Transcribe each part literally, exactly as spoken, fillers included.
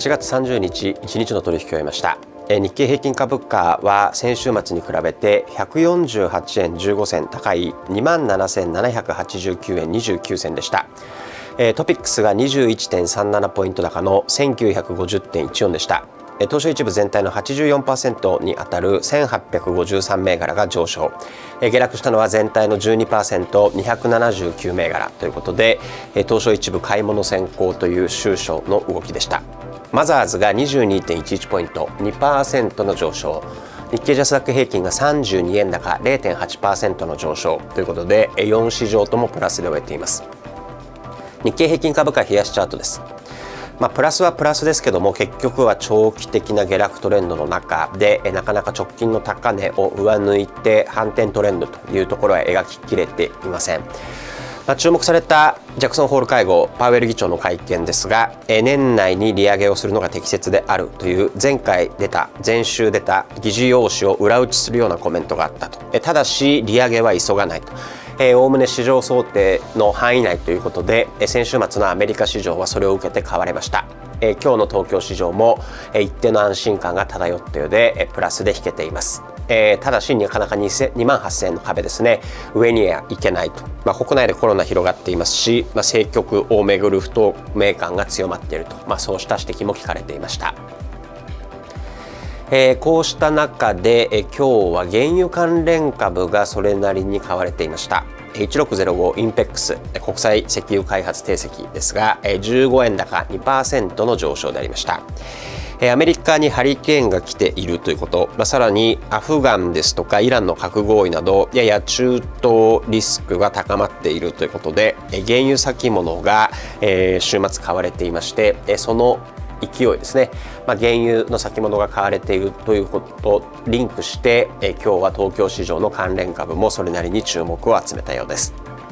はちがつさんじゅうにち、いちにちの取引を終えました。日経平均株価は先週末に比べてひゃくよんじゅうはちえんじゅうごせん高い にまんななせんななひゃくはちじゅうきゅうえんにじゅうきゅうせんでした。トピックスが にじゅういってんさんなな ポイント高の せんきゅうひゃくごじゅってんいちよん でした。東証一部全体の はちじゅうよんパーセント にあたるせんはっぴゃくごじゅうさん銘柄が上昇。下落したのは全体の じゅうにパーセント、にひゃくななじゅうきゅう銘柄ということで、東証一部買い物先行という終章の動きでした。マザーズが にじゅうにてんいちいち ポイント、にパーセント の上昇。日経ジャスダック平均がさんじゅうにえん高 れいてんはちパーセント の上昇ということで、よん市場ともプラスで終えています。日経平均株価冷やしチャートです。まあ、プラスはプラスですけども、結局は長期的な下落トレンドの中でなかなか直近の高値を上抜いて反転トレンドというところは描ききれていません。まあ、注目されたジャクソンホール会合、パウエル議長の会見ですが、年内に利上げをするのが適切であるという前回出た前週出た議事要旨を裏打ちするようなコメントがあったと。ただし利上げは急がないと。おおむね市場想定の範囲内ということで、先週末のアメリカ市場はそれを受けて買われました。今日の東京市場も一定の安心感が漂ったようでプラスで引けています。えー、ただしなかなかにまんはっせんえんの壁ですね、上にはいけないと。まあ、国内でコロナ広がっていますし、まあ、政局をめぐる不透明感が強まっていると、まあ、そうした指摘も聞かれていました。えー、こうした中で、えー、今日は原油関連株がそれなりに買われていました。いちろくぜろごインペックス国際石油開発定石ですが、じゅうごえん高 にパーセント の上昇でありました。アメリカにハリケーンが来ているということ、まあ、さらにアフガンですとかイランの核合意などやや中東リスクが高まっているということで、原油先物が、えー、週末買われていまして、その勢いですね、まあ、原油の先物が買われているということとリンクして、え今日は東京市場の関連株もそれなりに注目を集めたようです。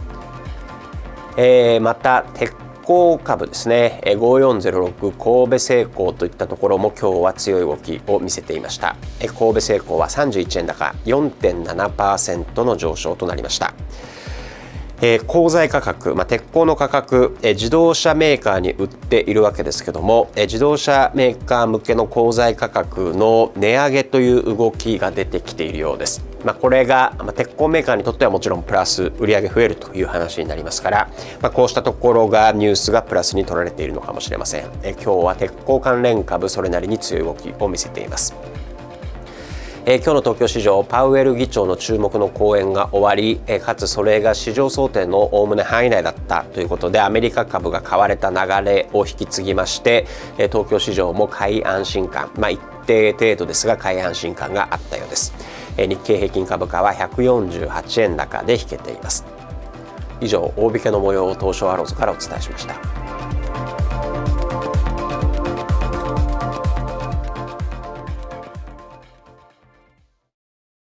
えー、また鉄鋼株ですね、ごよんぜろろく神戸製鋼といったところも今日は強い動きを見せていました。神戸製鋼はさんじゅういちえん高 よんてんななパーセント の上昇となりました。えー、鋼材価格、まあ、鉄鋼の価格、えー、自動車メーカーに売っているわけですけども、えー、自動車メーカー向けの鋼材価格の値上げという動きが出てきているようです。まあ、これが、まあ、鉄鋼メーカーにとってはもちろんプラス売上増えるという話になりますから、まあ、こうしたところがニュースがプラスに取られているのかもしれません。えー、今日は鉄鋼関連株それなりに強い動きを見せています。えー、今日の東京市場、パウエル議長の注目の講演が終わり、えー、かつそれが市場想定のおおむね範囲内だったということで、アメリカ株が買われた流れを引き継ぎまして、えー、東京市場も買い安心感、まあ、一定程度ですが買い安心感があったようです。えー、日経平均株価はひゃくよんじゅうはちえん高で引けています。以上、大引けの模様を東証アローズからお伝えしました。